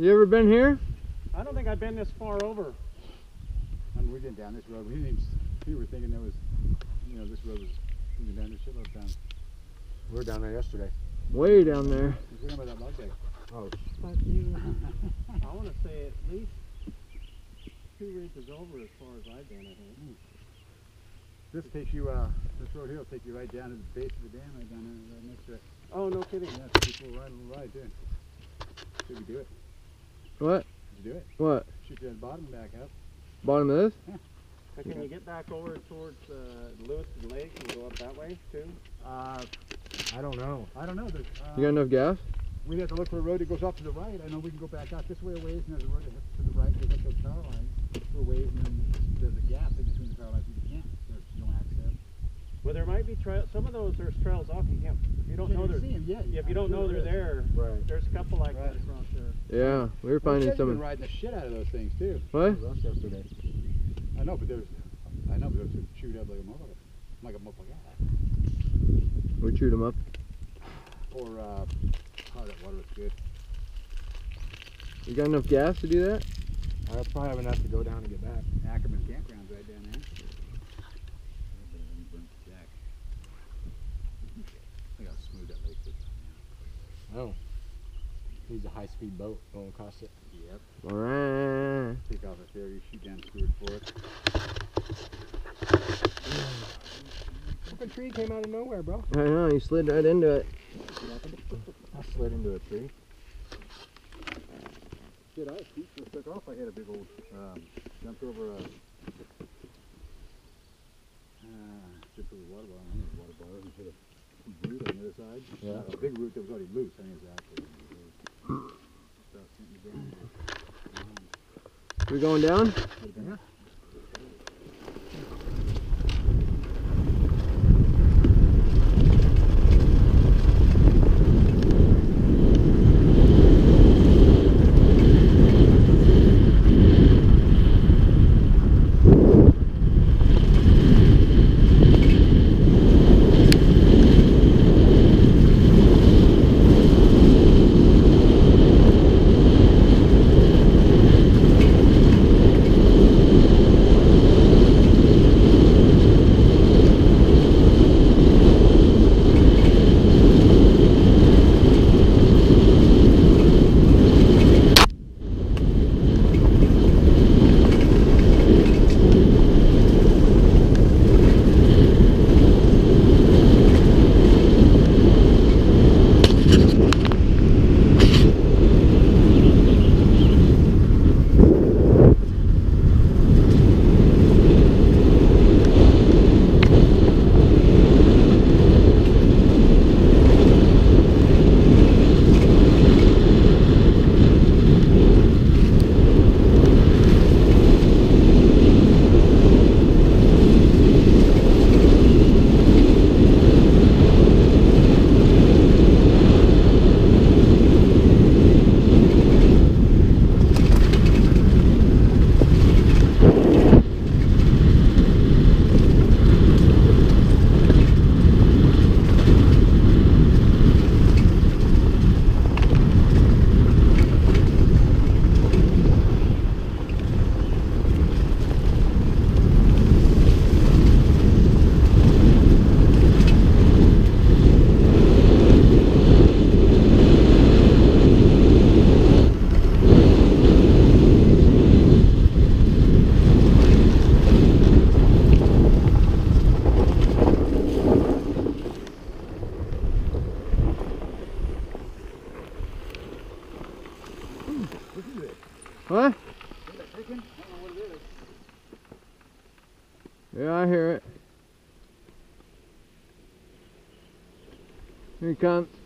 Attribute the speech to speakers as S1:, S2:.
S1: You ever been here?
S2: I don't think I've been this far over.
S3: I mean, we didn't down this road. We were thinking there was, you know, this road was thinking down this shitload down.
S4: We were down there yesterday.
S1: Way down there.
S3: We're talking about that log day.
S4: Oh,
S2: But you, I want to say at least 2 inches over as far as I've been, I think.
S3: This takes you, this road here will take you right down to the base of the dam, right down there, right next to it.
S2: Oh, no kidding.
S3: Yeah, it's a pretty cool ride, little ride too. Should we do it?
S1: What?
S3: Should we do it?
S1: What?
S3: Shoot you at the bottom and back up.
S1: Bottom of this?
S3: Yeah.
S2: But can you get back over towards Lewiston Lake and go up that way too?
S4: I don't know.
S3: I don't know.
S1: You got enough gas?
S3: We have to look for a road that goes off to the right. I know we can go back out this way a ways, and there's a road that heads to the right, goes up those power lines for a ways, and then there's a gap in between the power lines you can't. There's no access.
S2: Well, there might be trails. Some of those there's trails off. You can't. If you don't know they're. If you don't know they're there,
S4: Right.
S2: there's a couple like that across there.
S1: Yeah, we were finding some.
S3: Been riding the shit out of those things too.
S1: What?
S4: Yesterday.
S3: I know, but there's chewed up like a motherfucker, like a motherfucker.
S1: We chewed them up.
S3: Or oh, that water was good.
S1: You got enough gas to do that?
S4: I probably have enough to go down and get back.
S3: Ackerman campground's right down there. Look how smooth that lake is.
S4: Oh. Needs a high-speed boat going across it.
S3: Yep.
S1: Alright.
S3: Take off a ferry, shoot down Stewart Fork.
S4: Fucking tree came out of nowhere, bro.
S1: I know, you slid right into it.
S4: I slid into a tree.
S3: Shit, I was speechless. Took off. I had a big old jumped over a jumped over a water bottle. I think it was a water bottle and hit a root on the other side.
S4: Yeah.
S3: A big root that was already loose. I think exactly.
S1: We going down?
S3: Yeah.
S1: What? Yeah, I hear it. Here he comes.